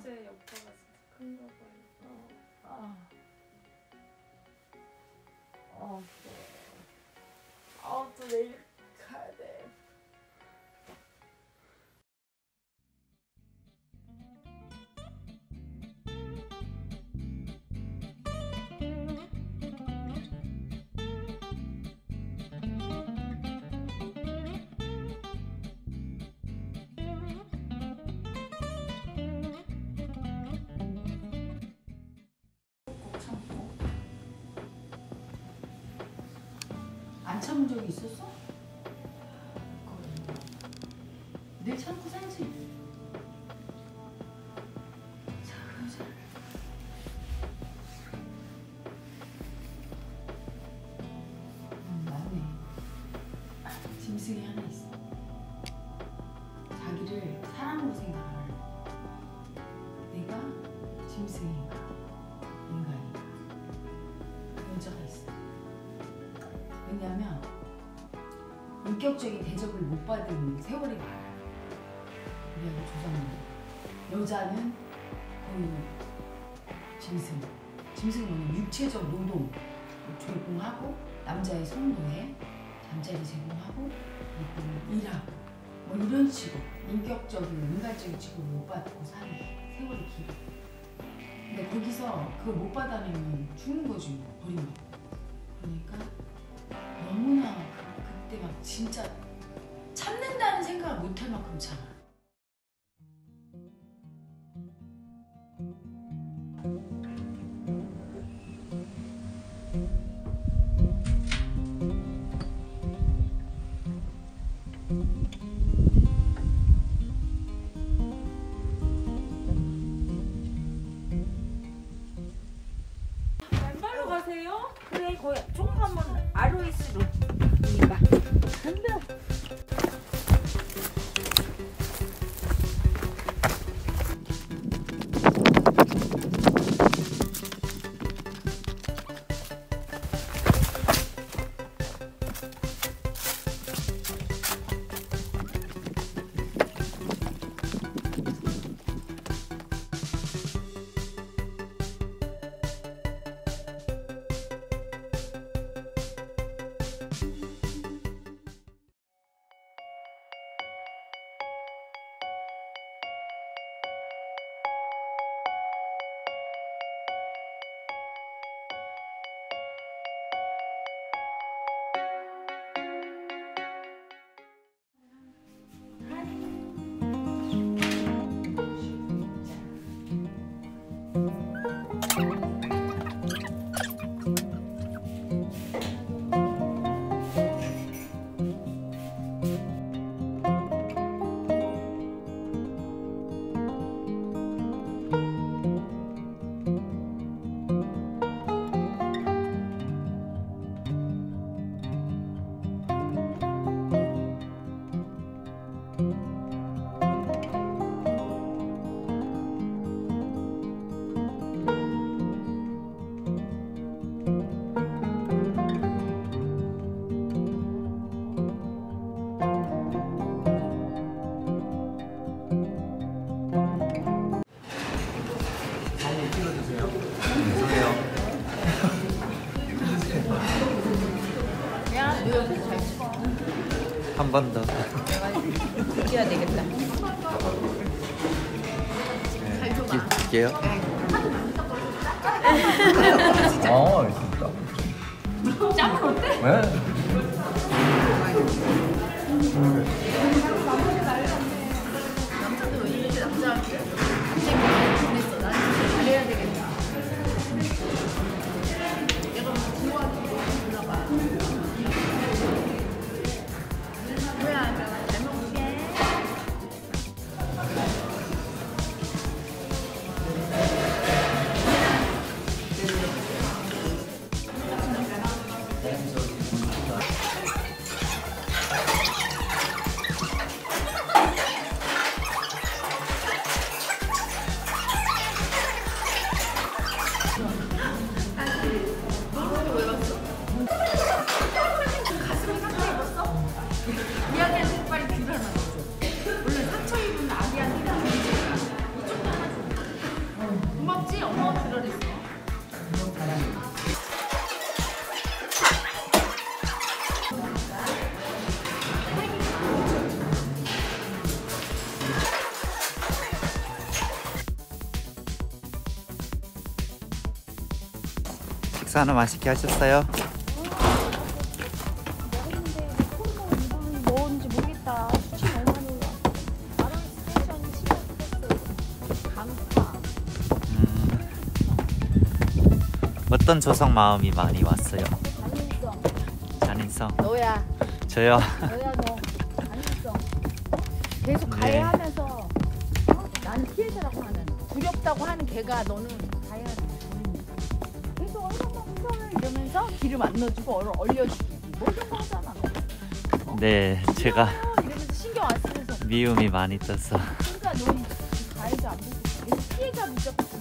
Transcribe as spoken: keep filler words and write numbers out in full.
어제 여파가 진짜 큰가 봐요. 아, 아, 아, 또 내일 가야 돼. 안 참은 적이 있었어? 늘 참고 살지. 자, 그러자. 음, 맞네. 짐승이 하나 있어. 자기를 사람으로 생각할. 내가 짐승인가, 인간인가. 여자가 있어. 왜냐하면 인격적인 대접을 못 받은 세월이 많아. 우리하고 조상님. 여자는 거의 짐승. 짐승은 뭐냐면 육체적 노동 제공하고, 남자의 성노예, 잠자리 제공하고, 그리고 일하고, 뭐 이런 식으로 인격적인 인간적인 취급을 못 받고 사는 세월이 길어. 근데 거기서 그걸 못 받아내면 죽는 거지, 뭐. 버림받고. 그러니까 너무나 그, 그때 막 진짜 참는다는 생각을 못할 만큼 참아. 왼발로 가세요? 그래, 거기 조금 한번 알로이스로 이봐. 간다. 한 번 더. 이겨야 되겠다. 네, 이길게요. 아, 진짜. 짬은 어때? 네. 남자도 왜 이렇게 남자한테 갑자기 보냈어. 나는 잘해야 되겠다. 내가 뭐 좋아하는 거 몰라봐. 뭐야, 잘 먹을게. 식사는 맛있게 하셨어요? 먹었는데 호르몬 운동이 뭔지 모르겠다. 수치 너무 많이 올라. 나랑 스테이션이 심했어. 강파. 음, 어떤 조성 마음이 많이 왔어요? 가능성. 잔인성? 너야. 저요? 너야 너. 가능성. 계속 네. 가해하면서 어? 난 피해자라고 하는 두렵다고 하는 걔가 너는 가해하는 계속 얼마나 무서워 이러면서 기름 안 넣어주고 얼, 얼려주고 모든 거 하잖아. 네, 제가 무서워요 이러면서 신경 안 쓰면서 미움이 많이 떠서 그러니까 넌 가해자 안 되고 피해자 무조건